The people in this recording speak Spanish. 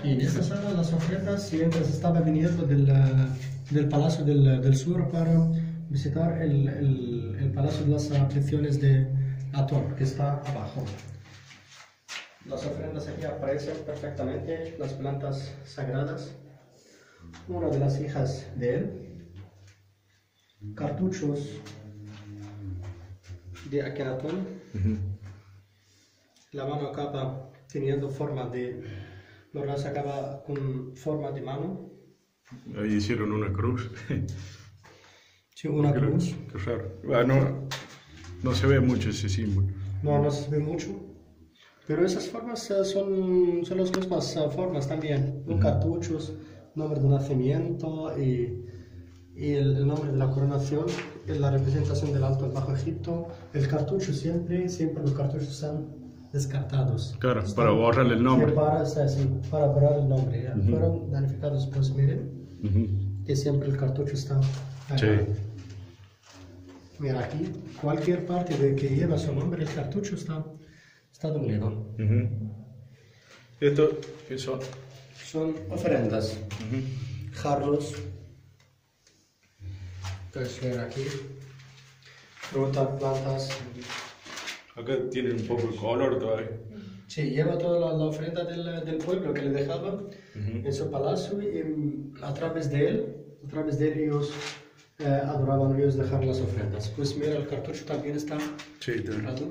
aquí, en esta sala, las ofrendas, mientras estaba viniendo del Palacio del Sur para visitar el Palacio de las Aflicciones de Atón, que está abajo. Las ofrendas aquí aparecen perfectamente, las plantas sagradas. Una de las hijas de él, cartuchos de Akenatón. La mano acaba teniendo forma de, los brazos acaba con forma de mano. Ahí hicieron una cruz. Sí, una cruz. Qué raro. Bueno, no se ve mucho ese símbolo. No, no se ve mucho. Pero esas formas son las mismas formas también. Cartuchos, nombre de nacimiento y el nombre de la coronación, la representación del Alto al Bajo Egipto. El cartucho siempre los cartuchos están descartados. Claro, para borrar el nombre. Para borrar el nombre. Fueron danificados, pues miren, que siempre el cartucho está acá. Sí. Mira aquí, cualquier parte de que lleva su nombre, el cartucho está doblado. ¿Esto qué son? Son ofrendas, jarros. Puedes ver aquí, frutas, plantas. Acá tienen un poco de color todavía. Sí, lleva toda la ofrenda del pueblo que le dejaban en su palacio y a través de él ellos adoraban, ellos dejaban las ofrendas. Pues mira, el cartucho también está cerrado.